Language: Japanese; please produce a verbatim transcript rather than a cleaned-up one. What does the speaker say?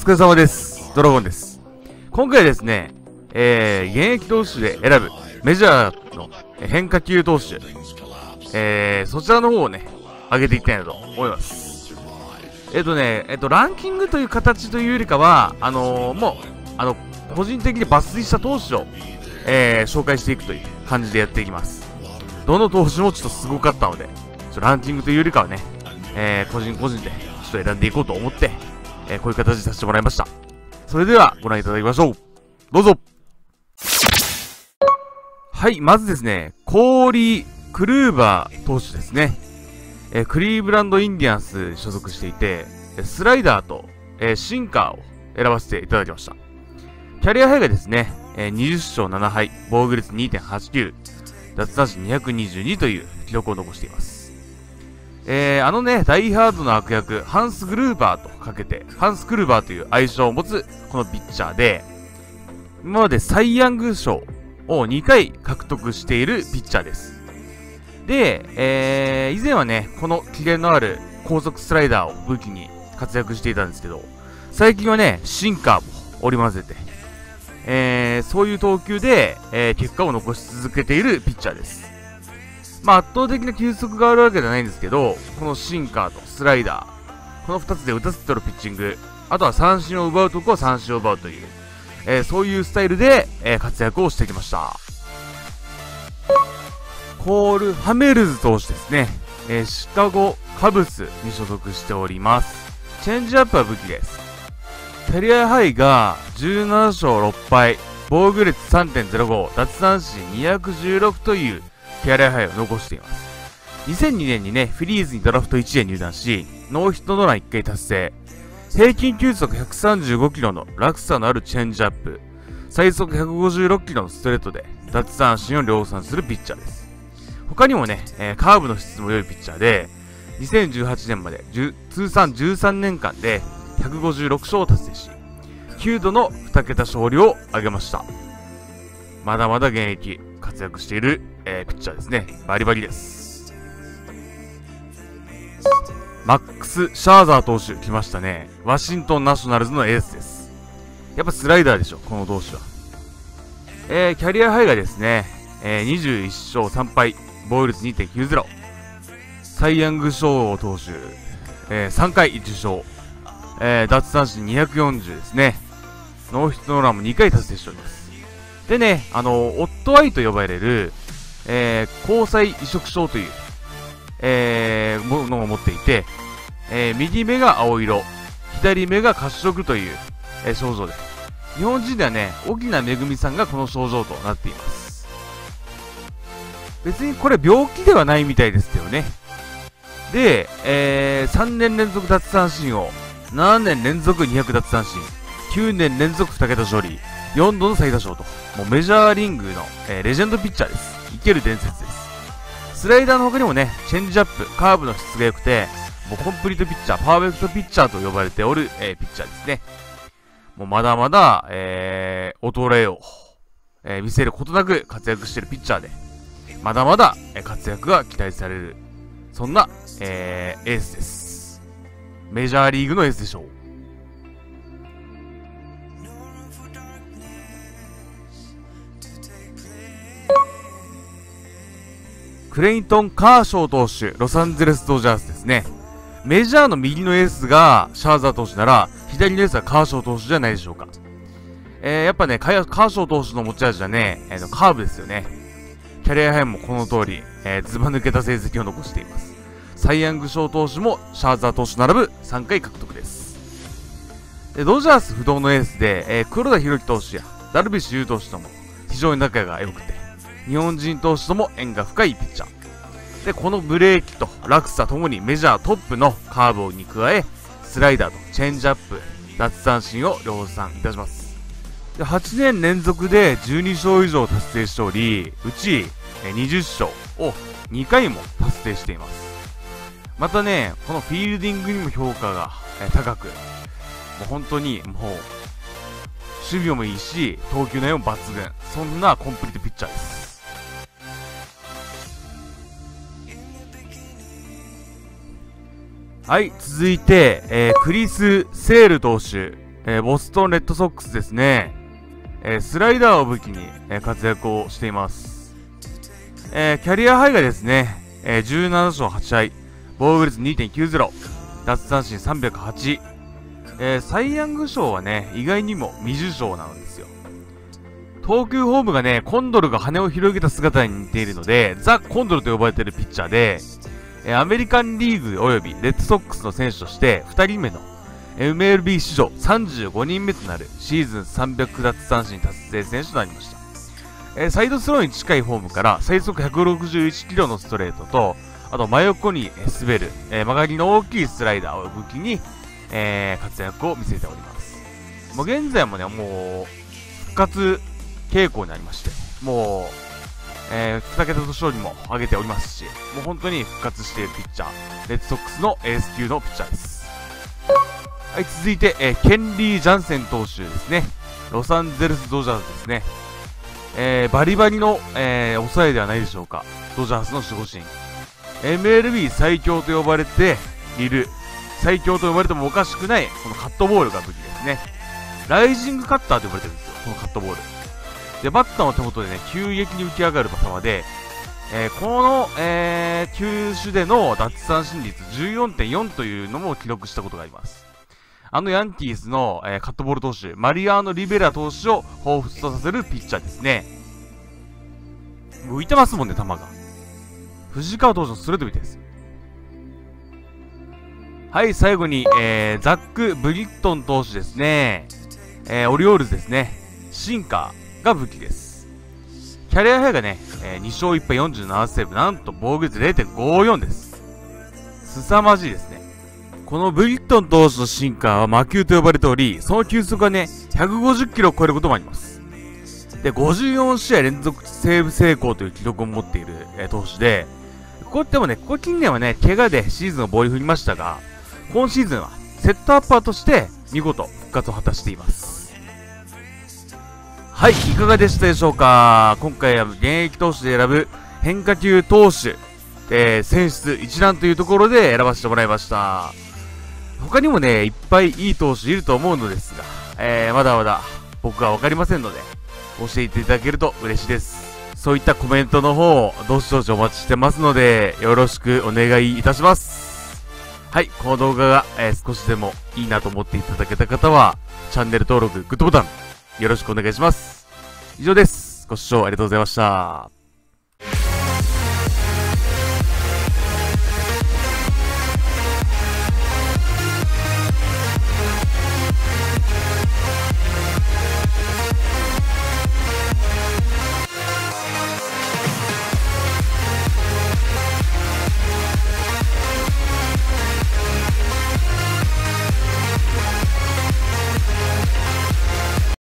疲れ様です。ドラゴンです。今回はですね、えー、現役投手で選ぶメジャーの変化球投手、えー、そちらの方をね、上げていきたいなと思います。えっとね、えっと、ランキングという形というよりかは、あのー、もう、あの、個人的に抜粋した投手を、えー、紹介していくという感じでやっていきます。どの投手もちょっとすごかったので、ちょっとランキングというよりかはね、えー、個人個人でちょっと選んでいこうと思って、えー、こういう形でさせてもらいました。それではご覧いただきましょう。どうぞ。はい、まずですね、コーリー・クルーバー投手ですね。えー、クリーブランド・インディアンスに所属していて、スライダーと、えー、シンカーを選ばせていただきました。キャリアハイがですね、えー、にじゅっしょうななはい、防御率 にてんはちきゅう、奪三振にひゃくにじゅうにという記録を残しています。えー、あのね、ダイハードの悪役、ハンス・グルーバーとかけて、ハンス・クルーバーという愛称を持つこのピッチャーで、今までサイ・ヤング賞をにかい獲得しているピッチャーです。で、えー、以前はね、このキレのある高速スライダーを武器に活躍していたんですけど、最近はね、シンカーも織り交ぜて、えー、そういう投球で、えー、結果を残し続けているピッチャーです。まあ、圧倒的な球速があるわけじゃないんですけど、このシンカーとスライダー、このふたつで打たせて取るピッチング、あとは三振を奪うとこは三振を奪うという、えー、そういうスタイルで、えー、活躍をしてきました。コール・ハメルズ投手ですね。えー、シカゴ・カブスに所属しております。チェンジアップは武器です。キャリアハイがじゅうななしょうろっぱい、防御率 さんてんぜろご、奪三振にひゃくじゅうろくというキャリアハイを残しています。にせんにねんにね、フィリーズにドラフトいちで入団し、ノーヒットノーランいっかい達成。平均球速ひゃくさんじゅうごキロの落差のあるチェンジアップ、最速ひゃくごじゅうろくキロのストレートで奪三振を量産するピッチャーです。他にもね、えー、カーブの質も良いピッチャーで、にせんじゅうはちねんまで通算じゅうさんねんかんでひゃくごじゅうろくしょうを達成し、きゅうどのにけた勝利を挙げました。まだまだ現役活躍している、えー、ピッチャーですね。バリバリです。マックス・シャーザー投手来ましたね。ワシントンナショナルズのエースです。やっぱスライダーでしょ、この投手は。えー、キャリアハイがですね、えー、にじゅういっしょうさんぱい、防御率 にてんきゅうぜろ、サイ・ヤング賞投手、えー、さんかい受賞、えー、奪三振にひゃくよんじゅうですね。ノーヒットノーランもにかい達成しております。でね、あの、オットアイと呼ばれる、えー、交際移植症という、えー、ものを持っていて、えー、右目が青色、左目が褐色という、えー、症状です。日本人ではね、沖縄めぐみさんがこの症状となっています。別にこれ病気ではないみたいですけどね。で、えー、さんねんれんぞく奪三振を、ななねんれんぞくにひゃく奪三振、きゅうねんれんぞくにけた勝利、よんどの最多勝と、もうメジャーリングの、えー、レジェンドピッチャーです。生ける伝説です。スライダーの他にもね、チェンジアップ、カーブの質が良くて、もうコンプリートピッチャー、パーフェクトピッチャーと呼ばれておる、えー、ピッチャーですね。もうまだまだ、えー、衰えを、えー、見せることなく活躍しているピッチャーで、まだまだ、えー、活躍が期待される、そんな、えー、エースです。メジャーリーグのエースでしょう。クレイトン・カーショー投手、ロサンゼルス・ドジャースですね。メジャーの右のエースがシャーザー投手なら、左のエースはカーショー投手じゃないでしょうか。えー、やっぱね、カーショー投手の持ち味はね、えー、カーブですよね。キャリアハイもこの通り、えー、ずば抜けた成績を残しています。サイ・ヤング賞投手もシャーザー投手並ぶさんかい獲得です。でドジャース不動のエースで、えー、黒田博樹投手やダルビッシュ有投手とも非常に仲が良くて、日本人投手とも縁が深いピッチャー。で、このブレーキと落差ともにメジャートップのカーブに加え、スライダーとチェンジアップ、奪三振を量産いたします。で、はちねんれんぞくでじゅうにしょう以上達成しており、うちにじゅっしょうをにかいも達成しています。またね、このフィールディングにも評価が高く、もう本当にもう、守備もいいし、投球内容も抜群。そんなコンプリートピッチャーです。はい、続いて、えー、クリス・セール投手。 えー、ボストンレッドソックスですね。えー、スライダーを武器に、えー、活躍をしています。えー、キャリアハイがですね、えー、じゅうなな勝はち敗、防御率 にてんきゅうゼロ、奪三振さんびゃくはち、えー、サイヤング賞はね、意外にも未受賞なんですよ。投球フォームがね、コンドルが羽を広げた姿に似ているので、ザ・コンドルと呼ばれているピッチャーで、えー、アメリカンリーグ及びレッドソックスの選手としてふたりめの エムエルビー 史上さんじゅうごにんめとなるシーズンさんびゃく奪三振達成選手となりました。えー、サイドスローに近いフォームから最速ひゃくろくじゅういちキロのストレートと、あと真横に滑る、えー、曲がりの大きいスライダーを武器に、えー、活躍を見せております。もう現在もね、もう復活傾向にありまして、もう、えー、ふたけた勝利も上げておりますし、もう本当に復活しているピッチャー、レッドソックスのエース級のピッチャーです。はい、続いて、えー、ケンリー・ジャンセン投手ですね。ロサンゼルス・ドジャースですね。えー、バリバリの、えー、抑えではないでしょうか。ドジャースの守護神。エムエルビー 最強と呼ばれている、最強と呼ばれてもおかしくない、このカットボールが武器ですね。ライジングカッターと呼ばれてるんですよ、このカットボール。で、バッターの手元でね、急激に浮き上がる球で、えー、この、えー、球種での奪三振率 じゅうよんてんよん というのも記録したことがあります。あのヤンキースの、えー、カットボール投手、マリアーノ・リベラ投手を彷彿とさせるピッチャーですね。浮いてますもんね、球が。藤川投手のストレートみたいです。はい、最後に、えー、ザック・ブリットン投手ですね。えー、オリオールズですね。シンカーが武器です。キャリアハイがね、えー、に勝いっ敗よんじゅうななセーブ、なんと防御率 れいてんごよん です。凄まじいですね。このブリットン投手のシンカーは魔球と呼ばれており、その球速がね、ひゃくごじゅっキロを超えることもあります。で、ごじゅうよん試合連続セーブ成功という記録を持っている、えー、投手で、ここでもね、ここ近年はね、怪我でシーズンを棒に振りましたが、今シーズンはセットアッパーとして見事復活を果たしています。はい、いかがでしたでしょうか。今回は現役投手で選ぶ変化球投手、えー、選出一覧というところで選ばせてもらいました。他にもね、いっぱいいい投手いると思うのですが、えー、まだまだ僕はわかりませんので、教えていただけると嬉しいです。そういったコメントの方をどしどしお待ちしてますので、よろしくお願いいたします。はい、この動画が、えー、少しでもいいなと思っていただけた方は、チャンネル登録、グッドボタン、よろしくお願いします。以上です。ご視聴ありがとうございました。